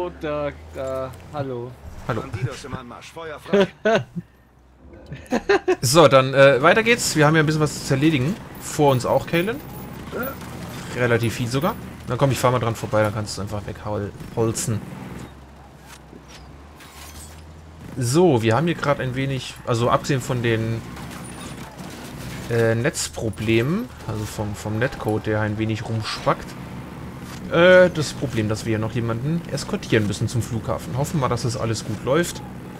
hallo, hallo. Hallo. Bandidos im Anmarsch, Feuer frei. So, dann weiter geht's. Wir haben ja ein bisschen was zu erledigen. Vor uns auch, Kalen. Relativ viel sogar. Dann komm, ich fahr mal dran vorbei, dann kannst du es einfach wegholzen. So, wir haben hier gerade ein wenig, also abgesehen von den Netzproblemen, also vom Netcode, der ein wenig rumspackt, das Problem, dass wir hier noch jemanden eskortieren müssen zum Flughafen. Hoffen wir, dass das alles gut läuft.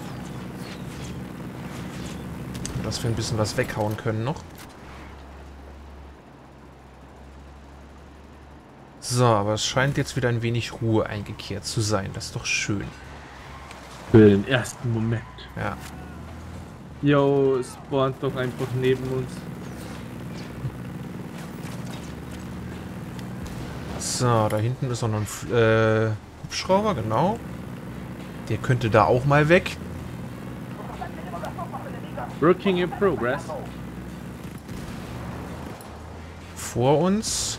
Und dass wir ein bisschen was weghauen können noch. So, aber es scheint jetzt wieder ein wenig Ruhe eingekehrt zu sein. Das ist doch schön. Für den ersten Moment. Ja. Yo, spawnt doch einfach neben uns. So, da hinten ist auch noch ein Hubschrauber, genau. Der könnte da auch mal weg. Working in progress. Vor uns.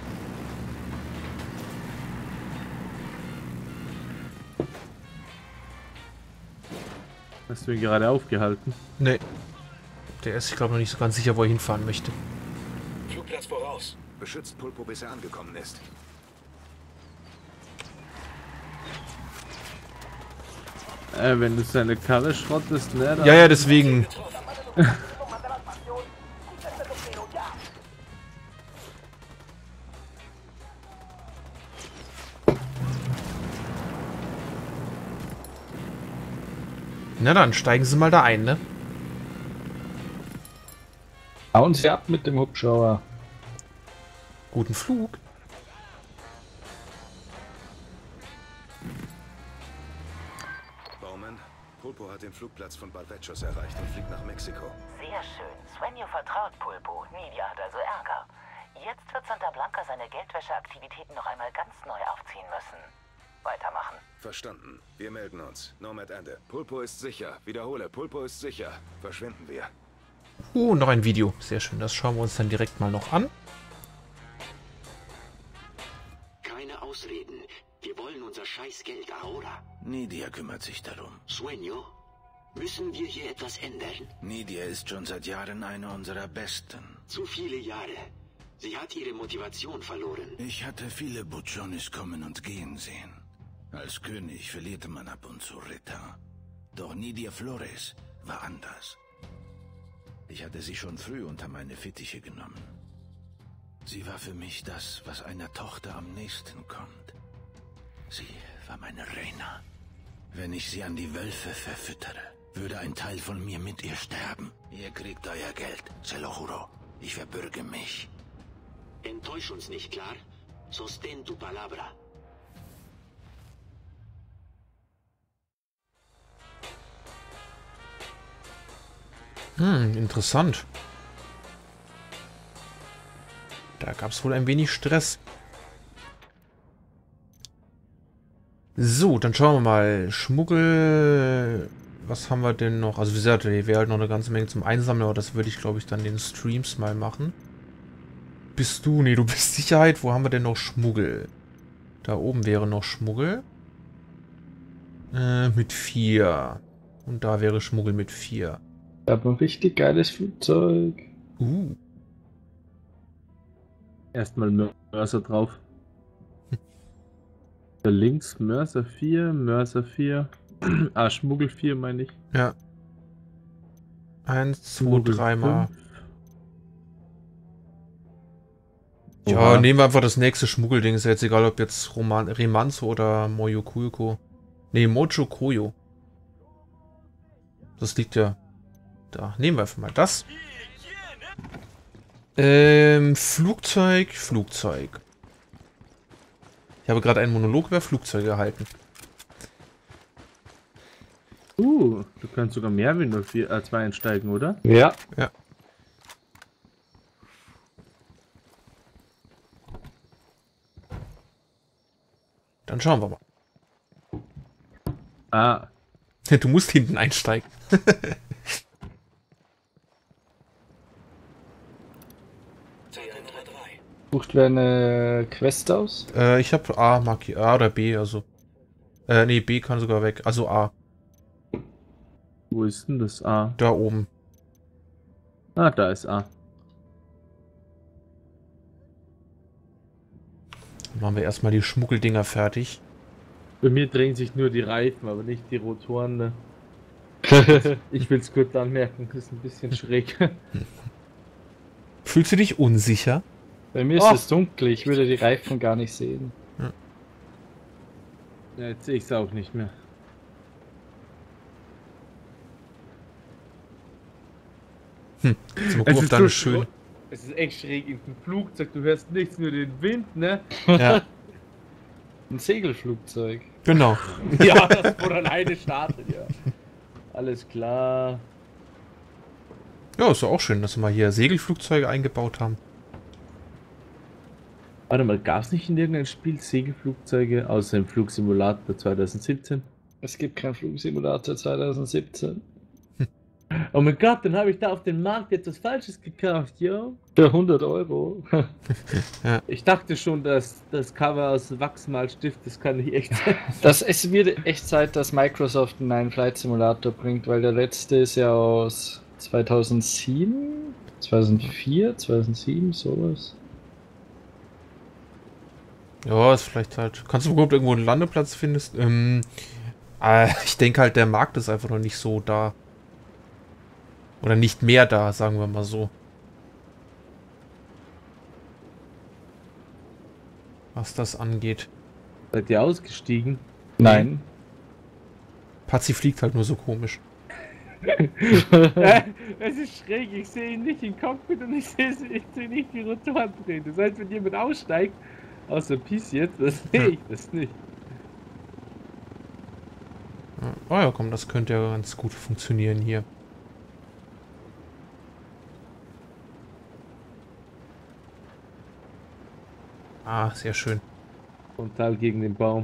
Hast du ihn gerade aufgehalten? Nee. Der ist, ich glaube, noch nicht so ganz sicher, wo er hinfahren möchte. Flugplatz voraus. Beschützt Pulpo, bis er angekommen ist. Wenn du seine Karre schrottest, ne? Ja, ja, deswegen. Na dann, steigen Sie mal da ein, ne? Hauen Sie ab mit dem Hubschrauber. Guten Flug. Bowman, Pulpo hat den Flugplatz von Balvechos erreicht und fliegt nach Mexiko. Sehr schön. Svenjo vertraut Pulpo. Nidia hat also Ärger. Jetzt wird Santa Blanca seine Geldwäscheaktivitäten noch einmal ganz neu aufziehen müssen. Weitermachen. Verstanden. Wir melden uns. Nomad Ende. Pulpo ist sicher. Wiederhole, Pulpo ist sicher. Verschwinden wir. Noch ein Video. Sehr schön. Das schauen wir uns dann direkt mal noch an. Keine Ausreden. Wir wollen unser Scheißgeld, ahora. Nidia kümmert sich darum. Sueño, müssen wir hier etwas ändern? Nidia ist schon seit Jahren eine unserer Besten. Zu viele Jahre. Sie hat ihre Motivation verloren. Ich hatte viele Buchones kommen und gehen sehen. Als König verlierte man ab und zu Ritter. Doch Nidia Flores war anders. Ich hatte sie schon früh unter meine Fittiche genommen. Sie war für mich das, was einer Tochter am nächsten kommt. Sie war meine Reina. Wenn ich sie an die Wölfe verfüttere, würde ein Teil von mir mit ihr sterben. Ihr kriegt euer Geld, se lo juro. Ich verbürge mich. Enttäusch uns nicht, klar? Sostén tu palabra. Interessant. Da gab es wohl ein wenig Stress. So, dann schauen wir mal. Schmuggel. Was haben wir denn noch? Also wie gesagt, hier wäre halt noch eine ganze Menge zum Einsammeln, aber das würde ich, glaube ich, dann den Streams mal machen. Bist du? Nee, du bist Sicherheit. Wo haben wir denn noch Schmuggel? Da oben wäre noch Schmuggel. Mit 4. Und da wäre Schmuggel mit 4. Ich habe ein richtig geiles Flugzeug. Erstmal Mörser drauf. Da links Mörser 4, Mörser 4. Schmuggel 4 meine ich. Ja. 1, 2, Schmuggel 3 Mal. 5. Ja, Oha. nehmen wir einfach das nächste Schmuggelding. Ist ja jetzt egal, ob jetzt Remanzo oder Moyokuko. Nee, Mojokoyo. Das liegt ja da. Nehmen wir einfach mal das. Flugzeug. Ich habe gerade einen Monolog über Flugzeuge gehalten. Du kannst sogar mehr wie 2 einsteigen, oder? Ja. Ja. Dann schauen wir mal. Du musst hinten einsteigen. Sucht wer eine Quest aus? Ich habe A oder B, also Nee, B kann sogar weg. Also A. Wo ist denn das A? Da oben. Ah, da ist A. Dann machen wir erstmal die Schmuggeldinger fertig. Bei mir drehen sich nur die Reifen, aber nicht die Rotoren. Ne? Ich will es kurz anmerken, das ist ein bisschen schräg. Fühlst du dich unsicher? Bei mir ist es dunkel, ich würde die Reifen gar nicht sehen. Ja, jetzt sehe ich es auch nicht mehr. Zum Gucken, ob da schön. Es ist echt schräg in dem Flugzeug, du hörst nichts, nur den Wind, ne? Ja, Ein Segelflugzeug. genau. Ja, das von alleine startet, ja. Alles klar. Ja, ist doch auch schön, dass wir mal hier Segelflugzeuge eingebaut haben. Warte mal, gab es nicht in irgendeinem Spiel Segelflugzeuge außer im Flugsimulator 2017? Es gibt keinen Flugsimulator 2017. Oh mein Gott, dann habe ich da auf dem Markt etwas Falsches gekauft, ja? Für 100 Euro. Ich dachte schon, dass das Cover aus Wachsmalstift, das kann nicht echt sein. Es wird echt Zeit, dass Microsoft einen neuen Flight Simulator bringt, weil der letzte ist ja aus 2007, 2004, 2007, sowas. Ja, ist vielleicht halt. Kannst du überhaupt irgendwo einen Landeplatz findest? Ich denke halt, der Markt ist einfach noch nicht so da. Oder nicht mehr da, sagen wir mal so. Was das angeht. Seid ihr ausgestiegen? Nein. Patsy fliegt halt nur so komisch. Es ist schräg, ich sehe ihn nicht im Cockpit und ich sehe nicht die Rotoren drehen. Das heißt, wenn jemand aussteigt, außer Peace jetzt, das sehe ich das nicht. Oh ja, komm, das könnte ja ganz gut funktionieren hier. Ah, sehr schön. Frontal gegen den Baum.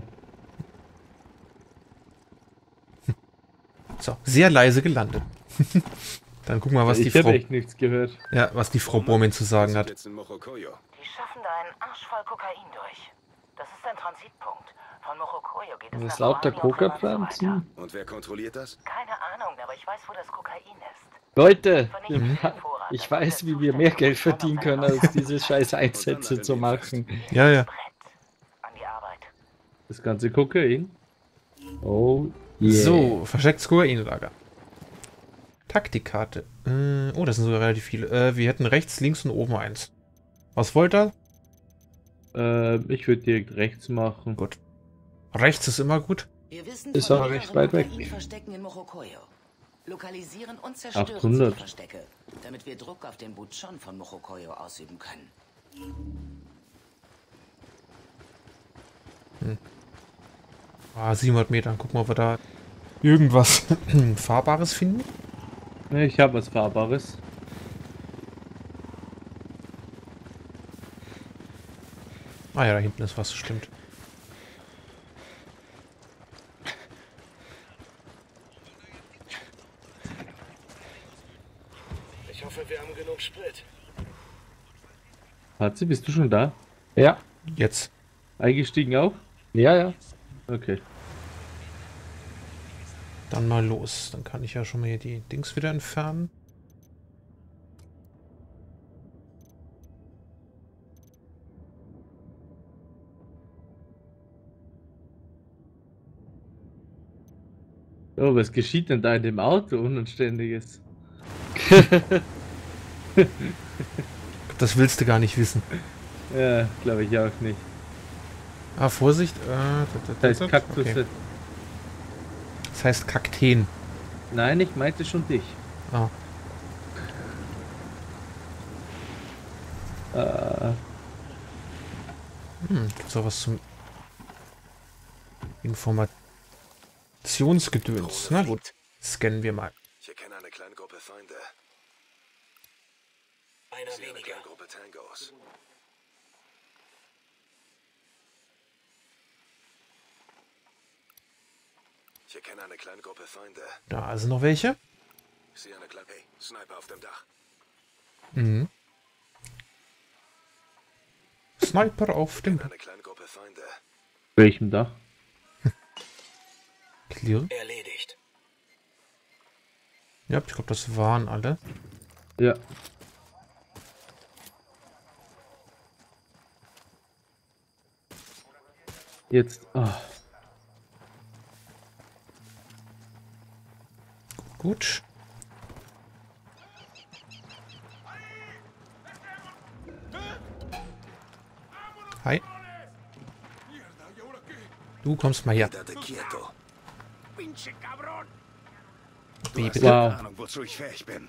So, sehr leise gelandet. Dann gucken wir, was Ich die habe Frau, echt nichts gehört. ja, was die Frau Bormin zu sagen hat. Jetzt in Mochokoyo. Die schaffen da einen Arsch voll Kokain durch. Das ist ein Transitpunkt. Von Mochokoyo geht es Das ist nach lauter Orania und von dort so weiter. Coca-Pflanzen. Und wer kontrolliert das? Keine Ahnung, aber ich weiß, wo das Kokain ist. Leute, Vernichten den Vorrat, ich damit weiß, der wie wir Zustand mehr von Geld Sonne verdienen auf können, seinem als diese scheiß Einsätze zu machen. Ja, ja. Brett. An die Arbeit. Das ganze Kokain. Oh, yeah. So, verstecktes Kokainlager. Taktikkarte. Oh, das sind sogar relativ viele. Wir hätten rechts, links und oben eins. Was wollt ihr? Ich würde direkt rechts machen. Gut. Rechts ist immer gut. Wir wissen Ist von aber recht weit weg. Verstecken in Mochokoyo. Lokalisieren und zerstören Sie 800. die Verstecke, damit wir Druck auf den Butchon von Mochokoyo ausüben können. Ah, 700 Meter. Gucken wir, ob wir da irgendwas Fahrbares finden. Ne, ich habe was Fahrbares. Ah ja, da hinten ist was, stimmt. Ich hoffe, wir haben genug Sprit. Patzi, bist du schon da? Ja, Jetzt. Eingestiegen auch? ja, ja. Okay. Dann mal los. Dann kann ich ja schon mal hier die Dings wieder entfernen. Oh, was geschieht denn da in dem Auto? Unanständiges. Das willst du gar nicht wissen. Ja, glaube ich auch nicht. Ah, Vorsicht. Das heißt Kaktus. Okay. Das heißt Kakteen. Nein, ich meinte schon dich. Ah. Gibt's auch was zum Informationsgedöns? Na gut. Scannen wir mal. Ich erkenne eine kleine Gruppe Feinde. Einer Sie eine weniger. kleine Gruppe Tangos. Ich erkenne eine kleine Gruppe Feinde. Da sind noch welche. Ich sehe eine kleine... Hey, Sniper auf dem Dach. Mhm. Sniper auf dem... Eine kleine Gruppe Feinde. Welchem Dach? Clear. Erledigt. Ja, ich glaube, das waren alle. Ja. Jetzt. Oh. Gut. Hi. Du kommst mal her. Quédate quieto. Wie bitte? Keine Wow. Ahnung, wozu ich fähig bin.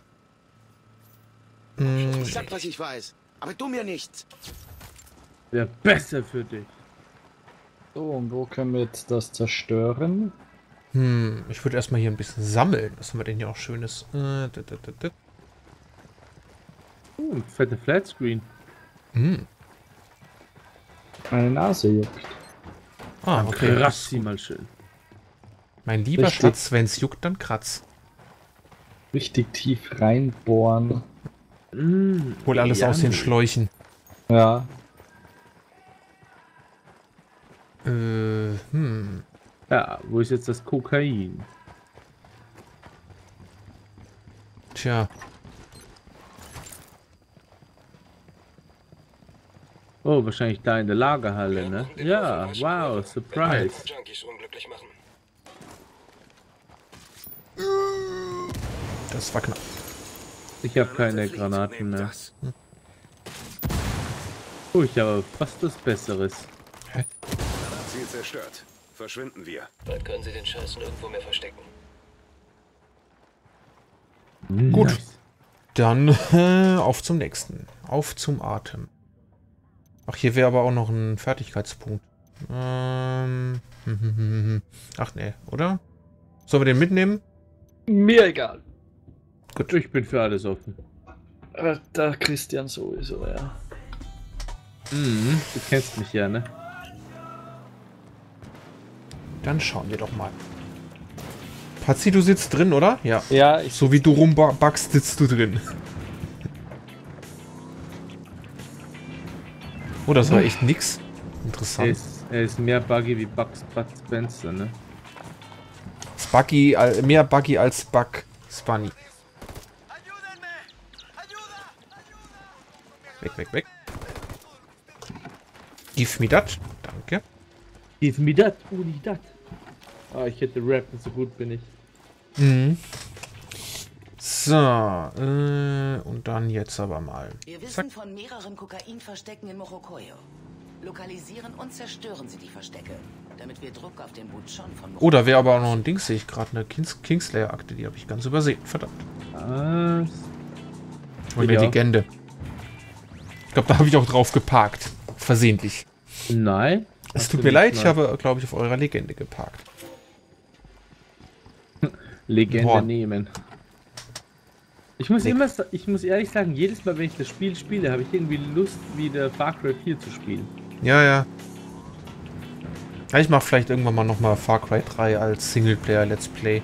Ich sag, was ich weiß. Aber du mir nichts. Wäre besser für dich. So, und wo können wir jetzt das zerstören? Ich würde erstmal hier ein bisschen sammeln. Was haben wir denn hier auch Schönes? Fette Flatscreen. Meine Nase juckt. Ah, okay. Kratz sie mal schön. Mein lieber Richtig. Schatz, wenn es juckt, dann kratz. Richtig tief reinbohren. Hol alles aus den Yummy. Schläuchen. Ja. Ja, wo ist jetzt das Kokain? Tja. Oh, wahrscheinlich da in der Lagerhalle, ne? Ja, wow, Surprise. Junkies unglücklich machen. Das war knapp. Ich habe keine Granaten mehr. Das. Oh, ich habe fast was Besseres. Ziel zerstört. Verschwinden wir. Bald können sie den Scheiß nirgendwo mehr verstecken. Gut. Nice. Dann auf zum nächsten. Auf zum Atem. Ach, hier wäre aber auch noch ein Fertigkeitspunkt. Ach nee, oder? Sollen wir den mitnehmen? Mir egal. Gut, ich bin für alles offen. Da Christian sowieso, ja. Du kennst mich ja, ne? Dann schauen wir doch mal. Pazi, du sitzt drin, oder? Ja. Ja, ich. So wie du rumbackst, sitzt du drin. Oh, das war echt nix. Interessant. Er ist mehr Buggy wie Bud Spencer, ne? Buggy, mehr Buggy als Bug Bunny. Weg, weg, weg. Give me that. Danke. Give me that, Uni, dat. Ah, ich hätte rappen, so gut bin ich. So, und dann jetzt aber mal. Wir wissen von mehreren Kokainverstecken in Morokoyo. Lokalisieren und zerstören Sie die Verstecke, damit wir Druck auf den Butchon von Oh, da wäre aber auch noch ein Ding, sehe ich gerade. Eine Kingslayer-Akte, die habe ich ganz übersehen. Verdammt. Was? Und eine Ja. Legende. Ich glaube, da habe ich auch drauf geparkt. Versehentlich. Nein. Es Hast tut du mir nicht leid, ich mal. habe, glaube ich, auf eurer Legende geparkt. Legende Horn. nehmen. Ich muss ehrlich sagen, jedes Mal, wenn ich das Spiel spiele, habe ich irgendwie Lust, wieder Far Cry 4 zu spielen. Ja, ja. Ja, ich mache vielleicht irgendwann mal nochmal Far Cry 3 als Singleplayer Let's Play.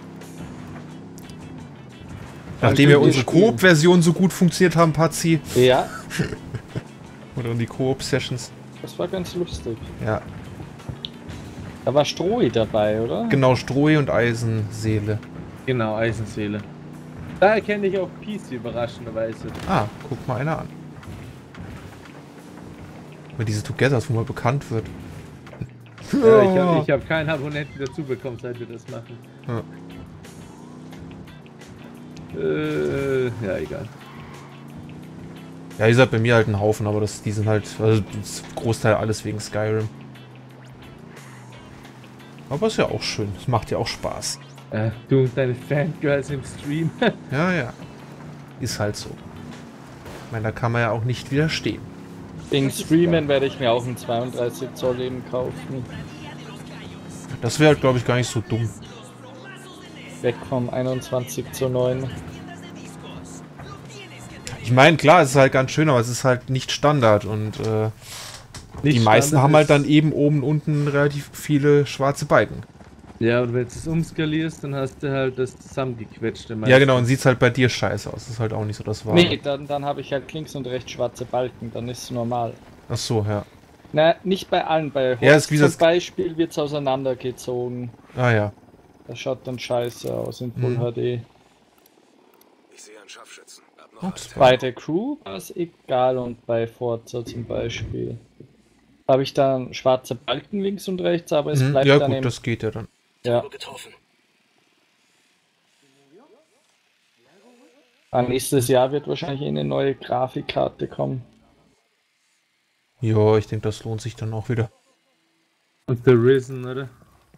Nachdem ja wir unsere spielen. Koop-Version so gut funktioniert haben, Pazi. Ja, Oder die Koop-Sessions. das war ganz lustig. Ja, Da war Strohi dabei, oder? genau, Strohi und Eisenseele. Genau, Eisenseele. Da erkenne ich auch PC überraschenderweise. Ah, guck mal einer an. Weil diese Togethers, wo man bekannt wird. Ich hab keinen Abonnenten dazu bekommen, seit wir das machen. Ja. Ja, egal. Ja, ihr seid bei mir halt ein Haufen, aber die sind halt, also das Großteil alles wegen Skyrim. Aber ist ja auch schön, es macht ja auch Spaß. Du und deine Fangirls im Stream. Ja, ja. Ist halt so. Ich meine, da kann man ja auch nicht widerstehen. Wegen Streamen werde ich mir auch einen 32 Zoll eben kaufen. Das wäre halt, glaube ich, gar nicht so dumm. Weg vom 21:9. Ich meine, klar, es ist halt ganz schön, aber es ist halt nicht Standard und die meisten Standard haben halt ist- dann eben oben und unten relativ viele schwarze Balken. Ja, und wenn du es umskalierst, dann hast du halt das zusammengequetschte. Ja, genau, und sieht's halt bei dir scheiße aus. Das ist halt auch nicht so das Wahre. Nee, dann habe ich halt links und rechts schwarze Balken, dann ist es normal. Ach so, ja. Na, nicht bei allen, bei Horst Ja, ist wie zum das- Beispiel wird es auseinandergezogen. Ah ja. Das schaut dann scheiße aus in Full HD. Ich sehe einen Scharfschützen. Hab noch Ups. einen. Bei der Crew war es egal und bei Forza zum Beispiel. Da habe ich dann schwarze Balken links und rechts, aber es bleibt Ja dann gut, das geht ja dann. ja. Getroffen. Nächstes Jahr wird wahrscheinlich eine neue Grafikkarte kommen. Ja, ich denke, das lohnt sich dann auch wieder. Und der Risen, oder?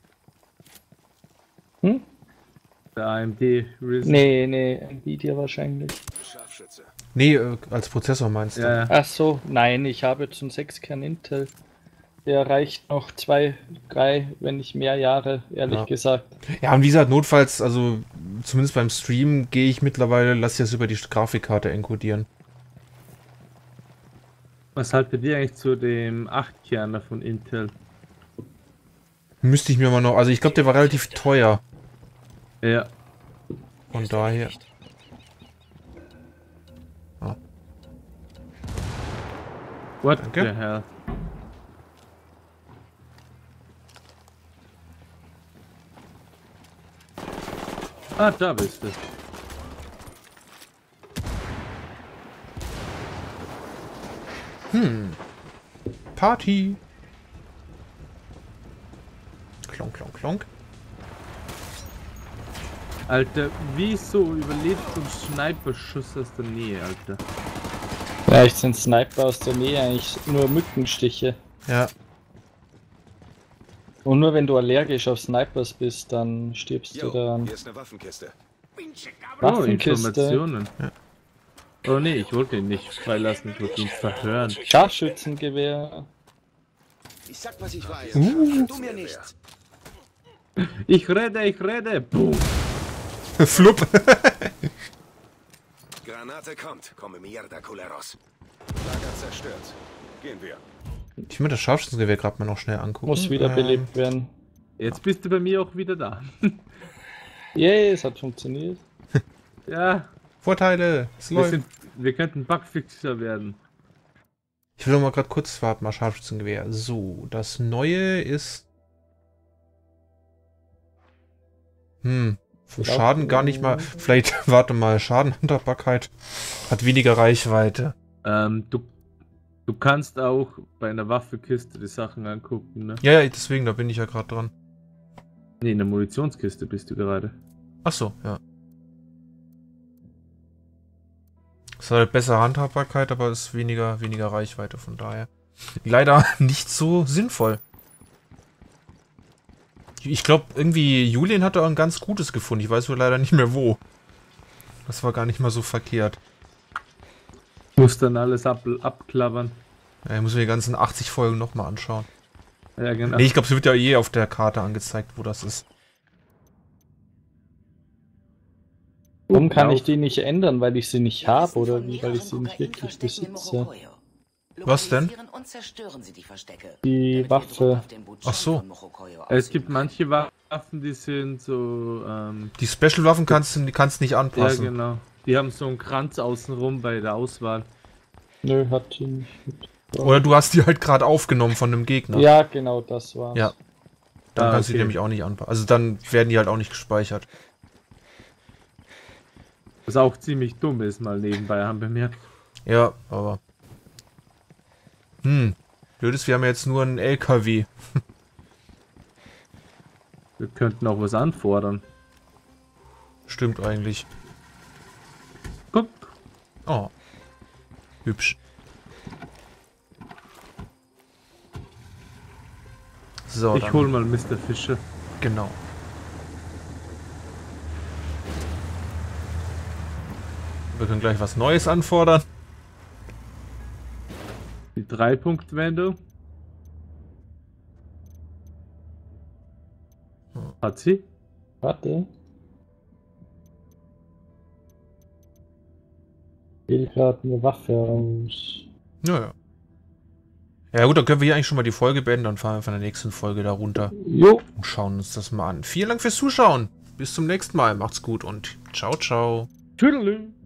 Hm? Der AMD Risen. Nee, Nvidia wahrscheinlich. Scharfschütze. Nee, als Prozessor meinst du? Ja, ja. Ach so, nein, ich habe jetzt einen 6-Kern Intel. Der reicht noch 2, 3, wenn nicht mehr Jahre, ehrlich Ja. gesagt. Ja, und wie gesagt, notfalls, also zumindest beim Stream gehe ich mittlerweile, lasse ich das über die Grafikkarte encodieren. Was haltet ihr eigentlich zu dem 8-Kerner von Intel? Müsste ich mir mal noch, also ich glaube, der war relativ teuer. Ja. Von daher. What Danke. the hell? Ah, da bist du. Party! Klonk, klonk, klonk. Alter, wieso überlebt so ein Sniper-Schuss aus der Nähe, Alter? Vielleicht sind Sniper aus der Nähe eigentlich nur Mückenstiche. Ja, Und nur wenn du allergisch auf Snipers bist, dann stirbst du Jo, daran. hier ist eine Waffenkiste. Oh, Waffenkiste, Informationen. Oh nee, ich wollte ihn nicht freilassen, ich wollte ihn verhören. Scharfschützengewehr. Ich sag, was ich weiß. Du mir nichts. Ich rede! Boom! Flupp! Granate kommt. Komme mierda, culeros. Lager zerstört. Gehen wir. Ich will mir das Scharfschützengewehr gerade mal noch schnell angucken. Muss wieder belebt werden. Jetzt bist du bei mir auch wieder da. Yay, es hat funktioniert. Ja, Vorteile! Es läuft. wir könnten Bugfixer werden. Ich will noch mal gerade kurz warten, mal Scharfschützengewehr. So, das neue ist. Vom Schaden gar nicht mal. Vielleicht, warte mal, Schadenhandhabbarkeit hat weniger Reichweite. Du kannst auch bei einer Waffenkiste die Sachen angucken, ne? Ja, deswegen, da bin ich ja gerade dran. Ne, in der Munitionskiste bist du gerade. Achso, ja. Es hat halt bessere Handhabbarkeit, aber ist weniger Reichweite, von daher. Leider nicht so sinnvoll. Ich glaube, irgendwie Julian hat da ein ganz gutes gefunden. Ich weiß nur leider nicht mehr wo. Das war gar nicht mal so verkehrt. Muss dann alles abklappern. Ja, ich muss mir die ganzen 80 Folgen nochmal anschauen. Ja, genau. Nee, ich glaube, es wird ja eh auf der Karte angezeigt, wo das ist. Warum kann Lauf. ich die nicht ändern, weil ich sie nicht habe oder wie, weil ich sie nicht wirklich besitze? Was denn? Und zerstören Sie die Verstecke, Die damit wir Waffe. Druck auf den Boot Ach so. von Mochokoyo Es gibt ausüben manche Waffen, die sind so, Die Special-Waffen kannst du nicht ja anpassen. genau. Die haben so einen Kranz außenrum bei der Auswahl. Nö, hat sie nicht. Oder du hast die halt gerade aufgenommen von einem Gegner. Ja, genau, das war's. Ja. Dann Ah, kannst du die okay. nämlich auch nicht anpassen. Also dann werden die halt auch nicht gespeichert. Was auch ziemlich dumm ist, mal nebenbei, haben wir bemerkt. Ja, aber... Blöd ist, wir haben ja jetzt nur einen LKW. Wir könnten auch was anfordern. Stimmt eigentlich. Guck, Oh. Hübsch. So, ich dann, hol mal Mr. Fischer. genau. Wir können gleich was Neues anfordern. Die 3-Punkt-Wendung. Hat sie? Warte. Ich will gerade eine Waffe aus. Ja. Ja gut, dann können wir hier eigentlich schon mal die Folge beenden. Dann fahren wir von der nächsten Folge da runter Jo. und schauen uns das mal an. Vielen Dank fürs Zuschauen. Bis zum nächsten Mal. Macht's gut und ciao, ciao. Tüdelü.